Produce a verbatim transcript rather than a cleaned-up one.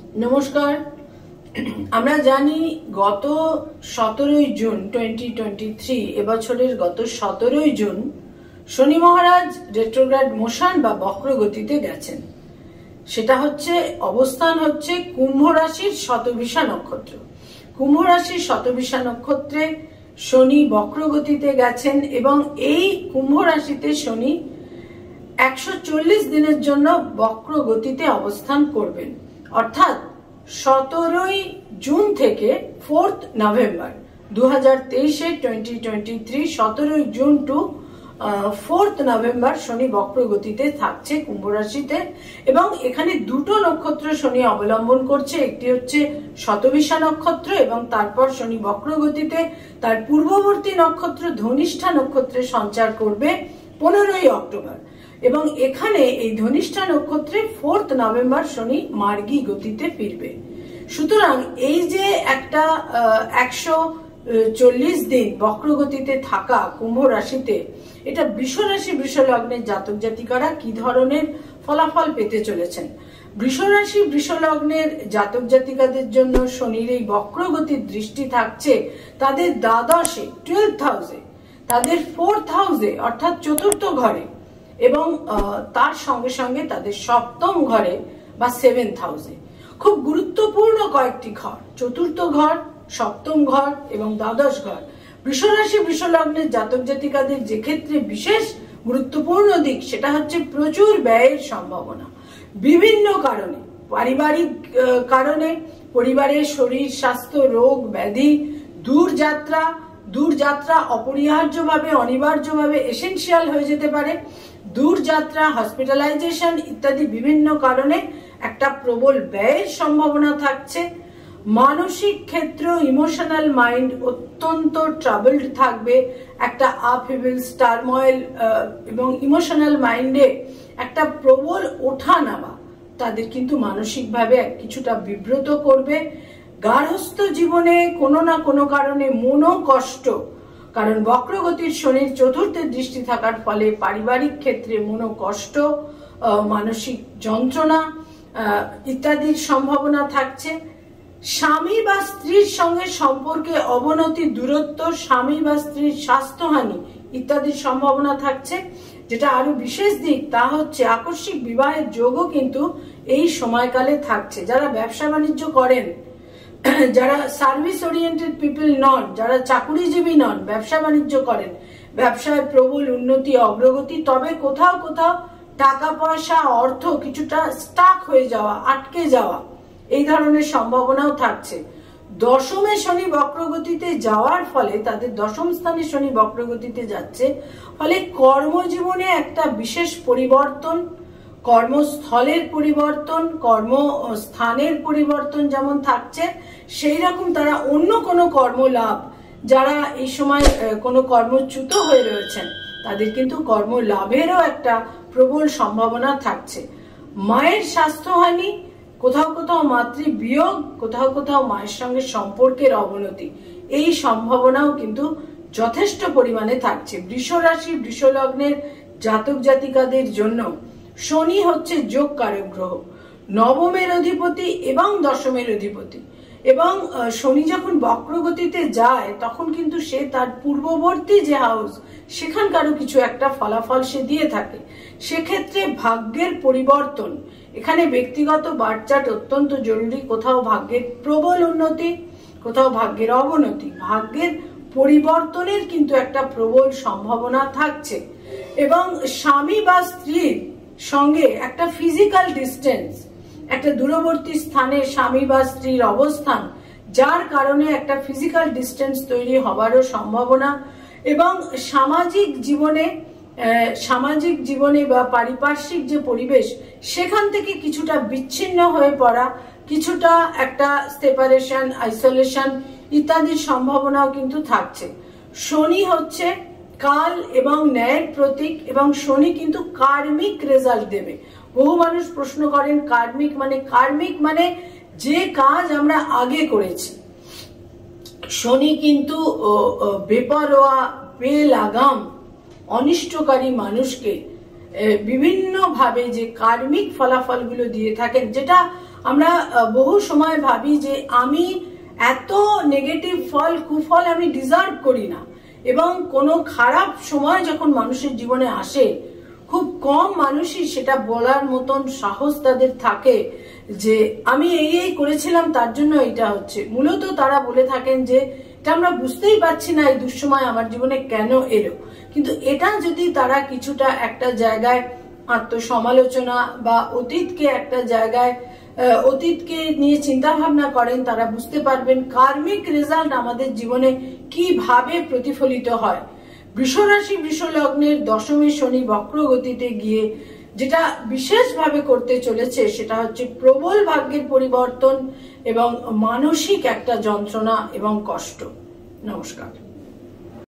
নমস্কার। আমরা জানি গত সতেরোই জুন টোয়েন্টি টোয়েন্টি থ্রি এবছরের গত সতেরোই June Shani Maharaj retrograde motion বা বক্রগতিতে গেছেন। সেটা হচ্ছে অবস্থান হচ্ছে কুম্ভ রাশির শতভিষা নক্ষত্র। কুম্ভ রাশির শতভিষা নক্ষত্রে শনি বক্রগতিতে গেছেন এবং এই কুম্ভ রাশিতে শনি একশো চল্লিশ দিনের জন্য বক্রগতিতে অবস্থান করবেন, অর্থাৎ সতেরোই জুন থেকে ফোর্থ নভেম্বর দু হাজার তেইশে টোয়েন্টি টোয়েন্টি থ্রি সতেরোই June to fourth November Shani বক্রগতিতে থাকছে কুম্ভ রাশিতে। এবং এখানে দুটো নক্ষত্র শনি অবলম্বন করছে, একটি হচ্ছে শতভিষা নক্ষত্র এবং তারপর শনি বক্রগতিতে তার পূর্ববর্তী নক্ষত্র ধনিষ্ঠা নক্ষত্রে সঞ্চার করবে পনেরোই অক্টোবর। এবং এখানে এই ধনিষ্ঠা নক্ষত্রে ফোর্থ নভেম্বর শনি মার্গী গতিতে ফিরবে। সুতরাং এই যে একটা একশো চল্লিশ দিন বক্রগতিতে থাকা কুম্ভ রাশিতে, এটা বৃষ রাশি বৃষ লগ্নের জাতক জাতিকারা কি ধরনের ফলাফল পেতে চলেছেন। বৃষ রাশি বৃষ লগ্নের জাতক জাতিকাদের জন্য শনির এই বক্রগতির দৃষ্টি থাকছে তাদের দ্বাদশে টুয়েলভ হাউসে, তাদের ফোর্থ হাউসে অর্থাৎ চতুর্থ ঘরে, এবং তার সঙ্গে সঙ্গে তাদের সপ্তম ঘরে বা সেভেন্থ হাউসে। খুব গুরুত্বপূর্ণ কয়েকটি ঘর, চতুর্থ ঘর, সপ্তম ঘর এবং দ্বাদশ ঘর। বৃষ রাশি বৃষ লগ্নের জাতক জাতিকাদের যে ক্ষেত্রে বিশেষ গুরুত্বপূর্ণ দিক, সেটা হচ্ছে প্রচুর ব্যয়ের সম্ভাবনা বিভিন্ন কারণে, পারিবারিক কারণে, পরিবারের শরীর স্বাস্থ্য রোগ ব্যাধি, দূর যাত্রা দূর যাত্রা অপরিহার্যভাবে অনিবার্যভাবে এসেনশিয়াল হয়ে যেতে পারে, দূর যাত্রা হসপিটালাইজেশন ইত্যাদি বিভিন্ন কারণে একটা প্রবল ব্যয়ের সম্ভাবনা থাকছে। মানসিক ক্ষেত্র ইমোশনাল মাইন্ড অত্যন্ত ট্রাবলড থাকবে, একটা আপহেভেলস টার্ময়েল এবং ইমোশনাল মাইন্ডে একটা প্রবল ওঠা নামা তাদের কিন্তু মানসিকভাবে কিছুটা বিব্রত করবে। গার্হস্থ জীবনে কোনো না কোনো কারণে মনোকষ্ট, কারণ বক্রগতির শনির চতুর্থের দৃষ্টি থাকার ফলে পারিবারিক ক্ষেত্রে মনোকষ্ট, মানসিক যন্ত্রণা ইত্যাদির সম্ভাবনা থাকছে। স্বামী বা স্ত্রীর সঙ্গে সম্পর্কে অবনতি, দূরত্ব, স্বামী বা স্ত্রীর স্বাস্থ্যহানি ইত্যাদির সম্ভাবনা থাকছে। যেটা আরো বিশেষ দিক তা হচ্ছে আকস্মিক বিবাহের যোগও কিন্তু এই সময়কালে থাকছে। যারা ব্যবসা বাণিজ্য করেন, যারা সার্ভিস ওরিয়েন্টেড পিপল নন, যারা চাকুরিজীবী নন, ব্যবসা বাণিজ্য করেন, ব্যবসায় প্রবল উন্নতি অগ্রগতি, তবে কোথাও কোথাও টাকা পয়সা অর্থ কিছুটা স্টাক হয়ে যাওয়া, আটকে যাওয়া, এই ধরনের সম্ভাবনাও থাকছে। দশমে শনি বক্রগতিতে যাওয়ার ফলে, তাদের দশম স্থানে শনি বক্রগতিতে যাচ্ছে ফলে কর্মজীবনে একটা বিশেষ পরিবর্তন, কর্মস্থলের পরিবর্তন, কর্মস্থানের পরিবর্তন যেমন থাকছে, সেই রকম তারা অন্য কোনো কর্মলাভ, যারা এই সময় কোনো কর্মচ্যুত হয়ে রয়েছেন তাদের কিন্তু কর্মলাভেরও একটা প্রবল সম্ভাবনা থাকছে। মায়ের স্বাস্থ্যহানি, কোথাও কোথাও মাতৃ বিয়োগ, কোথাও কোথাও মায়ের সঙ্গে সম্পর্কের অবনতি, এই সম্ভাবনাও কিন্তু যথেষ্ট পরিমাণে থাকছে। বৃষ রাশি বৃষ লগ্নের জাতক জাতিকাদের জন্য শনি হচ্ছে যোগ কারক গ্রহ, নবমের অধিপতি এবং দশমের অধিপতি। এবং শনি যখন বক্রগতিতে যায় তখন কিন্তু সে তার পূর্ববর্তী যে হাউস সেখানকারও কিছু একটা ফলাফল সে দিয়ে থাকে। সেক্ষেত্রে ভাগ্যের পরিবর্তন, এখানে ব্যক্তিগত বার্চাট অত্যন্ত জরুরি। কোথাও ভাগ্যের প্রবল উন্নতি, কোথাও ভাগ্যের অবনতি, ভাগ্যের পরিবর্তনের কিন্তু একটা প্রবল সম্ভাবনা থাকছে। এবং স্বামী বা স্ত্রীর সঙ্গে একটা ফিজিক্যাল ডিস্টেন্স, একটা দূরবর্তী স্থানে স্বামী বা স্ত্রীর অবস্থান, যার কারণে একটা ফিজিক্যাল ডিস্টেন্স তৈরি হবারও সম্ভাবনা। এবং সামাজিক জীবনে সামাজিক জীবনে বা পারিপার্শ্বিক যে পরিবেশ, সেখান থেকে কিছুটা বিচ্ছিন্ন হয়ে পড়া, কিছুটা একটা সেপারেশন, আইসোলেশন ইত্যাদির সম্ভাবনাও কিন্তু থাকছে। শনি হচ্ছে কাল এবং ন্যায়ের প্রতীক এবং শনি কিন্তু কার্মিক রেজাল্ট দেবে। বহু মানুষ প্রশ্ন করেন কার্মিক মানে, কার্মিক মানে যে কাজ আমরা আগে করেছি। শনি কিন্তু বেপরোয়া, বেলাগাম, অনিষ্টকারী মানুষকে বিভিন্ন ভাবে যে কার্মিক ফলাফলগুলো দিয়ে থাকেন, যেটা আমরা বহু সময় ভাবি যে আমি এত নেগেটিভ ফল কুফল আমি ডিজার্ভ করি না, এবং কোনো খারাপ সময় যখন মানুষের জীবনে আসে খুব কম মানুষই সেটা বলার মতন সাহস তাদের থাকে যে আমি এই এই করেছিলাম তার জন্য এটা হচ্ছে। মূলত তারা বলে থাকেন যে এটা আমরা বুঝতেই পারছি না এই দুঃসময় আমার জীবনে কেন এলো। কিন্তু এটা যদি তারা কিছুটা একটা জায়গায় আত্মসমালোচনা বা অতীতকে একটা জায়গায় অতীতকে নিয়ে চিন্তা ভাবনা করেন, তারা বুঝতে পারবেন কার্মিক রেজাল্ট আমাদের জীবনে কিভাবে প্রতিফলিত হয়। বৃষরাশি বৃষ লগ্নের দশমে শনি বক্র গতিতে গিয়ে যেটা বিশেষভাবে করতে চলেছে সেটা হচ্ছে প্রবল ভাগ্যের পরিবর্তন এবং মানসিক একটা যন্ত্রণা এবং কষ্ট। নমস্কার।